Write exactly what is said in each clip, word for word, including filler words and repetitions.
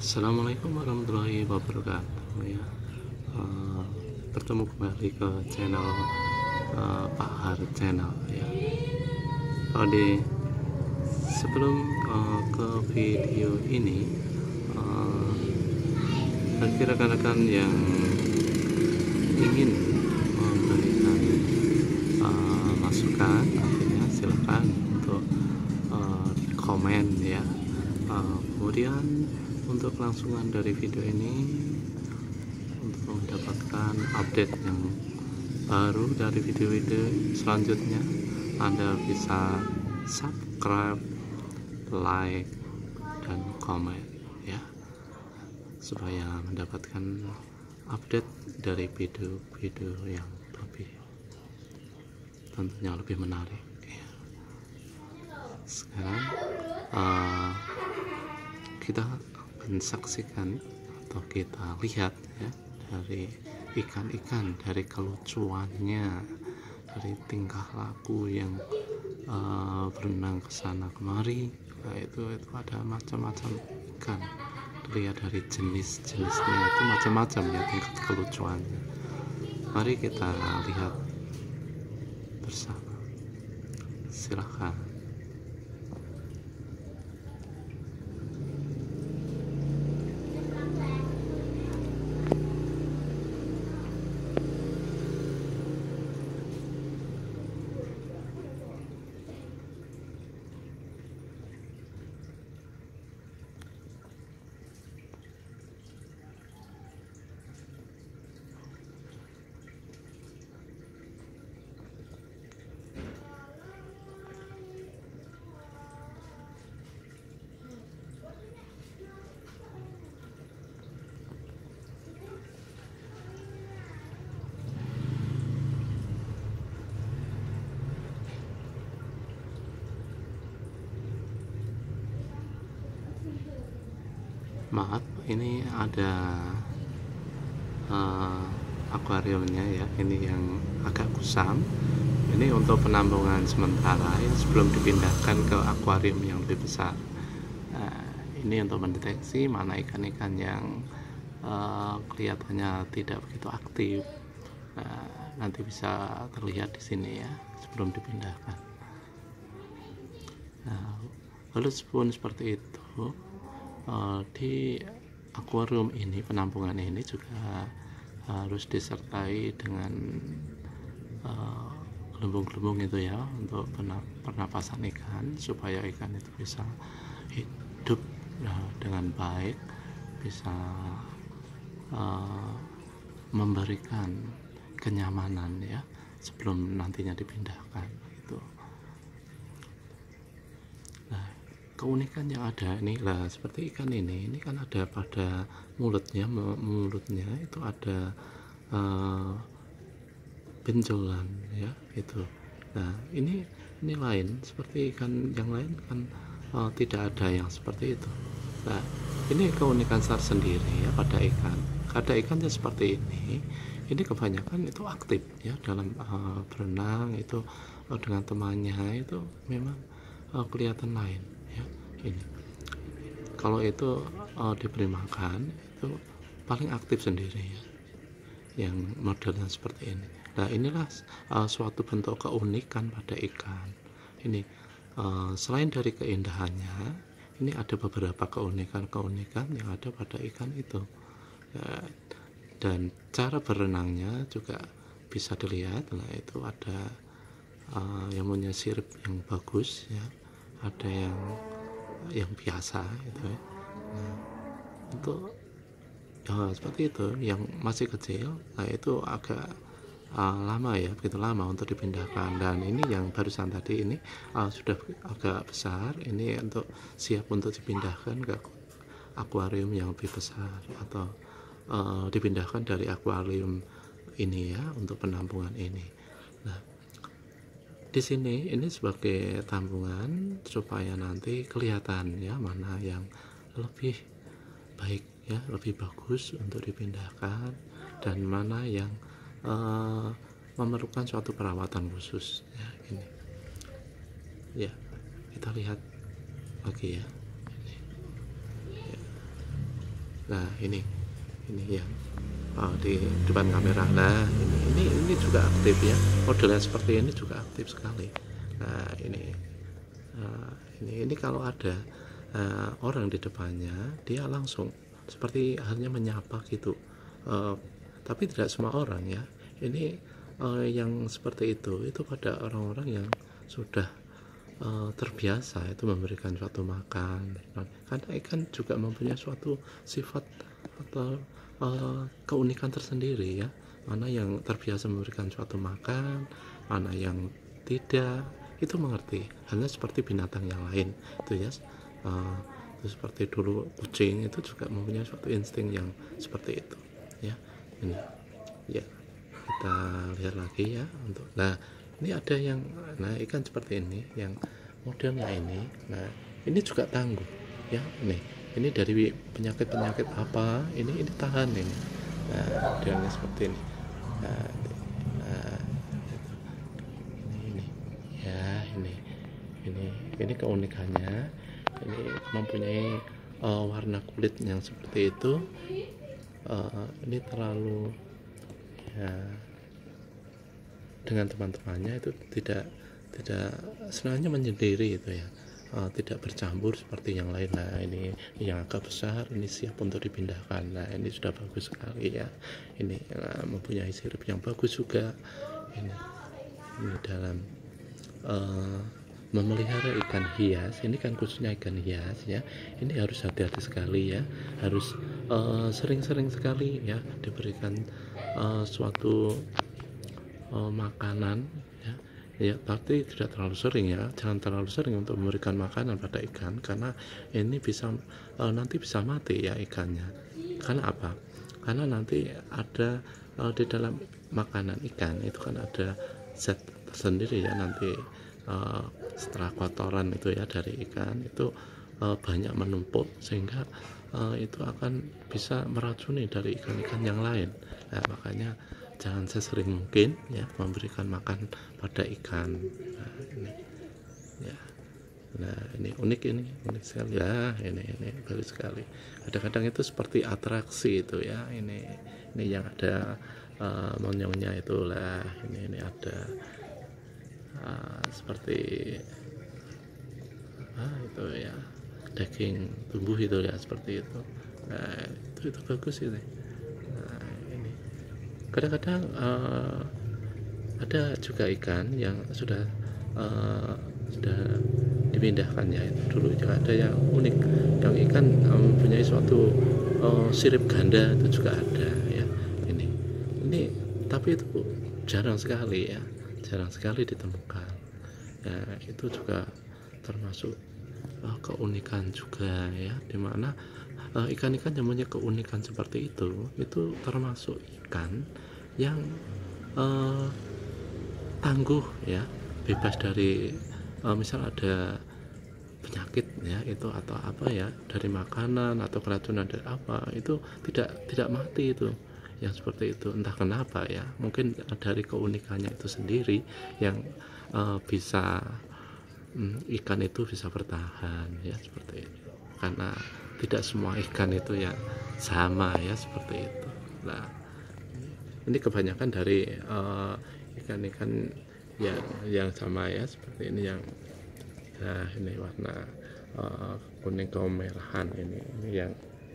Assalamualaikum warahmatullahi wabarakatuh ya. Uh, bertemu kembali ke channel uh, Pak Har Channel ya. Kalau di sebelum uh, ke video ini, uh, bagi rekan-rekan yang ingin memberikan uh, masukan, artinya silakan untuk uh, komen ya. Uh, kemudian untuk kelangsungan dari video ini, untuk mendapatkan update yang baru dari video-video selanjutnya, Anda bisa subscribe, like, dan komen ya, supaya mendapatkan update dari video-video yang lebih tentunya lebih menarik ya. Sekarang uh, kita saksikan atau kita lihat ya, dari ikan-ikan, dari kelucuannya, dari tingkah laku yang uh, berenang ke sana kemari. Nah, itu itu ada macam-macam ikan. Lihat dari jenis-jenisnya itu macam-macam ya, tingkat kelucuannya. Mari kita lihat bersama. Silahkan. Maaf, ini ada uh, akuariumnya ya, ini yang agak kusam. Ini untuk penampungan sementara ya, sebelum dipindahkan ke akuarium yang lebih besar. Nah, ini untuk mendeteksi mana ikan-ikan yang uh, kelihatannya tidak begitu aktif. Nah, nanti bisa terlihat di sini ya, sebelum dipindahkan. Nah, lalu pun seperti itu. Uh, di akuarium ini, penampungan ini juga harus disertai dengan gelembung-gelembung uh, itu ya, untuk pernapasan ikan, supaya ikan itu bisa hidup uh, dengan baik, bisa uh, memberikan kenyamanan ya, sebelum nantinya dipindahkan gitu. Keunikan yang ada ini lah, seperti ikan ini ini kan ada pada mulutnya mulutnya itu ada uh, benjolan ya itu. Nah ini ini lain, seperti ikan yang lain kan uh, tidak ada yang seperti itu. Nah ini keunikan tersendiri ya pada ikan. Ada ikan yang seperti ini ini kebanyakan itu aktif ya dalam uh, berenang itu uh, dengan temannya, itu memang uh, kelihatan lain. Ya, ini kalau itu uh, diberi makan itu paling aktif sendiri ya, yang modelnya seperti ini. Nah inilah uh, suatu bentuk keunikan pada ikan ini. Uh, selain dari keindahannya, ini ada beberapa keunikan-keunikan yang ada pada ikan itu ya, dan cara berenangnya juga bisa dilihat. Nah itu ada uh, yang punya sirip yang bagus ya, ada yang yang biasa itu ya. Nah, untuk ya, seperti itu yang masih kecil, nah itu agak uh, lama ya, begitu lama untuk dipindahkan. Dan ini yang barusan tadi ini uh, sudah agak besar, ini untuk siap untuk dipindahkan ke akuarium yang lebih besar, atau uh, dipindahkan dari akuarium ini ya, untuk penampungan ini. Nah di sini ini sebagai tampungan supaya nanti kelihatan ya, mana yang lebih baik ya, lebih bagus untuk dipindahkan, dan mana yang uh, memerlukan suatu perawatan khusus ya. Ini ya, kita lihat lagi ya. Ini. Ya. Nah ini ini yang oh, di depan kamera. Nah ini, ini ini juga aktif ya, modelnya seperti ini juga aktif sekali. Nah ini uh, ini ini kalau ada uh, orang di depannya, dia langsung seperti halnya menyapa gitu. Uh, tapi tidak semua orang ya. Ini uh, yang seperti itu itu pada orang-orang yang sudah uh, terbiasa itu memberikan suatu makan. Karena ikan juga mempunyai suatu sifat atau uh, keunikan tersendiri ya, mana yang terbiasa memberikan suatu makan, mana yang tidak, itu mengerti. Hanya seperti binatang yang lain itu ya, uh, itu seperti dulu kucing itu juga mempunyai suatu insting yang seperti itu ya. Ini ya, kita lihat lagi ya untuk, nah ini ada yang, nah ikan seperti ini yang modelnya ini. Nah ini juga tangguh ya, ini ini dari penyakit-penyakit apa, ini ini tahan ini. Nah modelnya seperti ini. Nah, nah ini, ini ya, ini ini ini keunikannya, ini mempunyai uh, warna kulit yang seperti itu. Uh, ini terlalu ya, dengan teman-temannya itu tidak tidak sebenarnya menyendiri itu ya, uh, tidak bercampur seperti yang lain. Nah ini, ini yang agak besar, ini siap untuk dipindahkan. Nah ini sudah bagus sekali ya, ini uh, mempunyai sirip yang bagus juga. Ini ini dalam uh, memelihara ikan hias, ini kan khususnya ikan hias ya, ini harus hati-hati sekali ya, harus sering-sering uh, sekali ya diberikan uh, suatu uh, makanan ya, ya tapi tidak terlalu sering ya, jangan terlalu sering untuk memberikan makanan pada ikan, karena ini bisa uh, nanti bisa mati ya ikannya. Karena apa? Karena nanti ada uh, di dalam makanan ikan itu kan ada zat tersendiri ya, nanti uh, setelah kotoran itu ya dari ikan itu uh, banyak menumpuk, sehingga uh, itu akan bisa meracuni dari ikan-ikan yang lain. Nah makanya jangan sesering mungkin ya memberikan makan pada ikan. Nah ini ya, nah ini unik, ini unik sekali ya, ini ini bagus sekali. Kadang-kadang itu seperti atraksi itu ya, ini ini yang ada uh, monyongnya itulah, ini ini ada uh, seperti ah itu ya, daging tumbuh itu ya, seperti itu. Nah itu itu bagus ini. Nah ini kadang-kadang uh, ada juga ikan yang sudah uh, sudah dipindahkan ya, itu dulu juga ada yang unik, yang ikan um, mempunyai suatu uh, sirip ganda itu juga ada ya. Ini ini tapi itu jarang sekali ya, jarang sekali ditemukan ya. Itu juga termasuk uh, keunikan juga ya, dimana uh, ikan-ikan yang punya keunikan seperti itu itu termasuk ikan yang uh, tangguh ya, bebas dari uh, misal ada penyakit ya itu atau apa ya, dari makanan atau keracunan dari apa, itu tidak tidak mati itu yang seperti itu. Entah kenapa ya, mungkin dari keunikannya itu sendiri yang uh, bisa um, ikan itu bisa bertahan ya, seperti itu. Karena tidak semua ikan itu ya sama ya, seperti itu. Nah ini kebanyakan dari uh, ikan-ikan yang yang sama ya, seperti ini yang, nah ini warna uh, kuning kemerahan, ini ini yang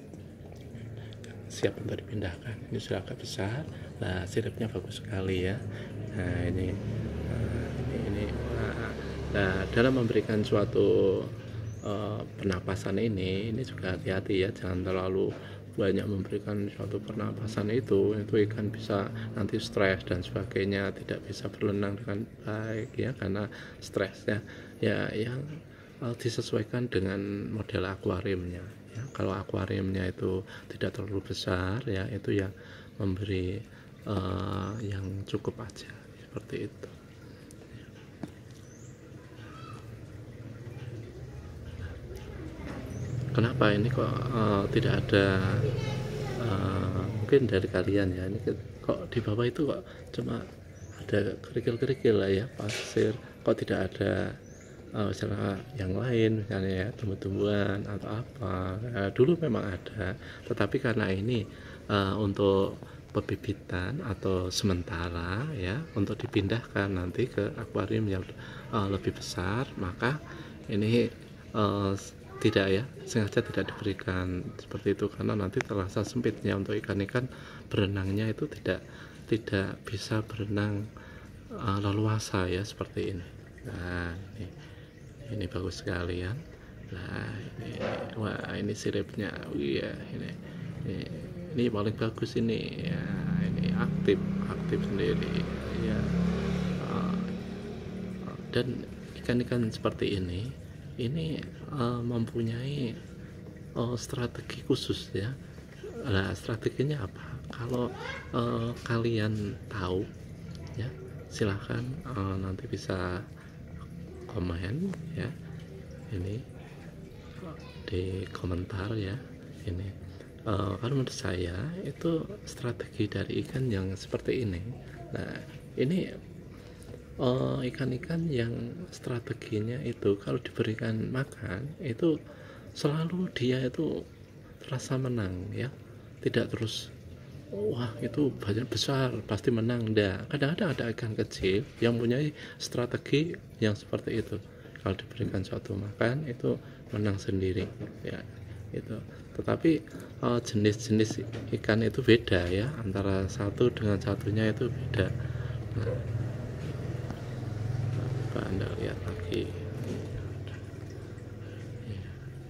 siap untuk dipindahkan. Ini sudah agak besar. Nah siripnya bagus sekali ya. Nah ini uh, ini, ini uh, nah dalam memberikan suatu uh, pernapasan ini ini juga hati-hati ya, jangan terlalu banyak memberikan suatu pernapasan itu itu ikan bisa nanti stres dan sebagainya, tidak bisa berenang dengan baik ya, karena stres ya ya yang uh, disesuaikan dengan model akuariumnya ya. Kalau akuariumnya itu tidak terlalu besar ya, itu yang memberi uh, yang cukup aja, seperti itu. Kenapa ini kok uh, tidak ada uh, mungkin dari kalian ya, ini kok di bawah itu kok cuma ada kerikil-kerikil lah ya, pasir, kok tidak ada uh, misalnya yang lain, misalnya ya tumbuh-tumbuhan atau apa. Nah, dulu memang ada, tetapi karena ini uh, untuk pebibitan atau sementara ya, untuk dipindahkan nanti ke akuarium yang uh, lebih besar, maka ini uh, tidak ya, sengaja tidak diberikan seperti itu karena nanti terasa sempitnya untuk ikan-ikan berenangnya itu tidak tidak bisa berenang uh, leluasa ya seperti ini. Nah ini, ini bagus sekali ya. Nah ini, wah ini siripnya, iya ini, ini ini paling bagus ini ya, ini aktif aktif sendiri ya. Uh, dan ikan-ikan seperti ini ini uh, mempunyai uh, strategi khusus ya. Nah strateginya apa? Kalau uh, kalian tahu ya, silahkan uh, nanti bisa komen ya, ini di komentar ya. Ini uh, kalau menurut saya itu strategi dari ikan yang seperti ini. Nah ini ikan-ikan uh, yang strateginya itu kalau diberikan makan itu selalu dia itu terasa menang ya, tidak terus wah itu banyak besar pasti menang. Enggak, kadang-kadang ada ikan kecil yang punya strategi yang seperti itu, kalau diberikan suatu makan itu menang sendiri ya itu. Tetapi uh, jenis-jenis ikan itu beda ya, antara satu dengan satunya itu beda. Nah, coba Anda lihat lagi ya.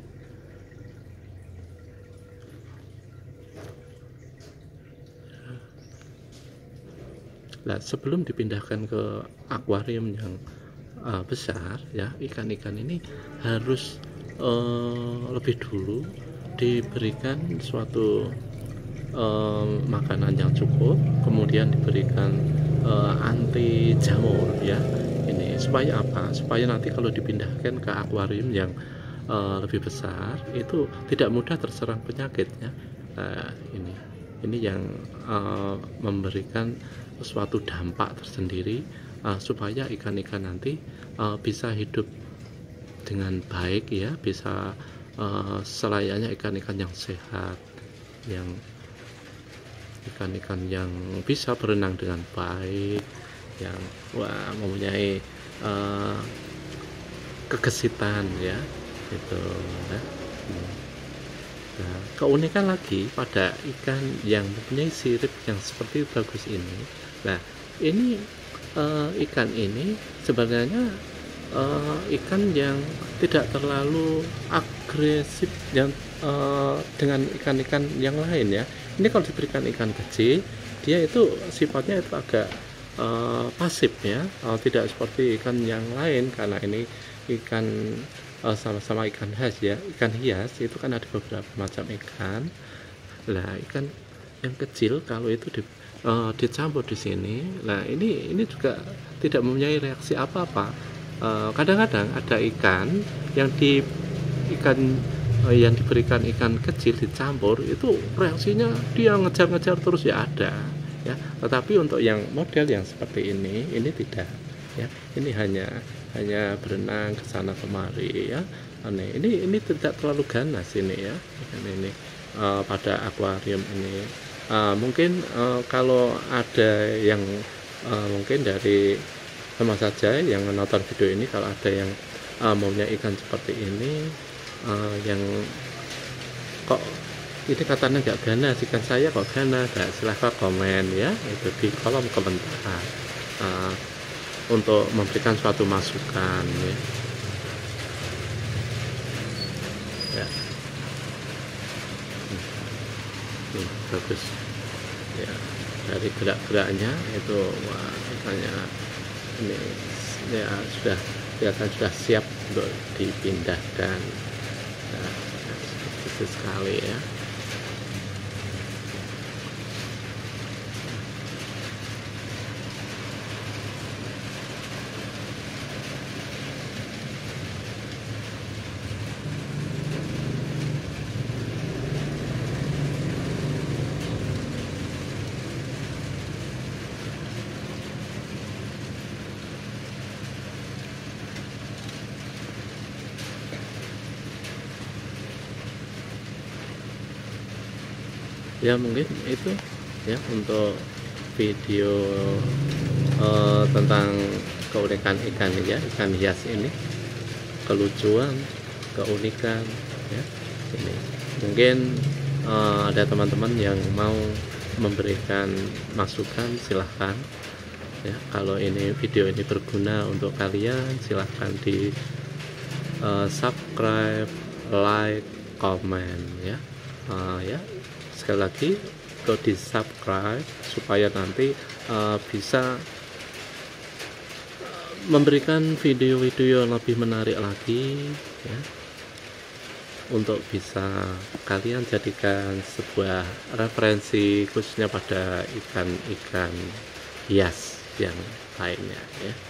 Nah, sebelum dipindahkan ke akuarium yang uh, besar ya, ikan-ikan ini harus uh, lebih dulu diberikan suatu uh, makanan yang cukup, kemudian diberikan uh, anti jamur ya. Ini supaya apa? Supaya nanti kalau dipindahkan ke akuarium yang uh, lebih besar itu tidak mudah terserang penyakitnya. Uh, ini ini yang uh, memberikan suatu dampak tersendiri uh, supaya ikan-ikan nanti uh, bisa hidup dengan baik ya, bisa uh, selayaknya ikan-ikan yang sehat, yang ikan-ikan yang bisa berenang dengan baik, yang wah mempunyai uh, kegesitan ya itu ya. Nah, keunikan lagi pada ikan yang mempunyai sirip yang seperti bagus ini. Nah ini uh, ikan ini sebenarnya uh, ikan yang tidak terlalu agresif yang uh, dengan ikan-ikan yang lain ya. Ini kalau diberikan ikan kecil dia itu sifatnya itu agak Uh, pasif ya, uh, tidak seperti ikan yang lain karena ini ikan uh, sama-sama ikan khas ya, ikan hias itu kan ada beberapa macam ikan. Nah ikan yang kecil kalau itu di, uh, dicampur di sini, nah ini ini juga tidak mempunyai reaksi apa-apa. Uh, kadang-kadang ada ikan yang di ikan uh, yang diberikan ikan kecil dicampur itu reaksinya dia ngejar-ngejar terus ya ada. Ya, tetapi untuk yang model yang seperti ini ini tidak ya, ini hanya hanya berenang ke sana kemari ya. Ini ini ini tidak terlalu ganas ini ya, ini uh, pada akuarium ini uh, mungkin uh, kalau ada yang uh, mungkin dari sama saja yang menonton video ini, kalau ada yang uh, maunya ikan seperti ini uh, yang kok ini katanya nggak ganas, ikan saya kok ganas, nah, silahkan komen ya itu di kolom komentar uh, untuk memberikan suatu masukan ya. Ya. Hmm. Hmm, bagus ya, dari gerak-geraknya itu wah ikannya ini ya sudah kelihatan sudah siap untuk dipindahkan. Nah, itu sekali ya. Ya mungkin itu ya untuk video uh, tentang keunikan ikan ya, ikan hias ini, kelucuan, keunikan ya ini. Mungkin uh, ada teman-teman yang mau memberikan masukan, silahkan ya. Kalau ini video ini berguna untuk kalian, silahkan di uh, subscribe, like, komen ya. Uh, ya sekali lagi go di subscribe supaya nanti uh, bisa memberikan video-video yang lebih menarik lagi ya, untuk bisa kalian jadikan sebuah referensi khususnya pada ikan-ikan hias yang lainnya ya.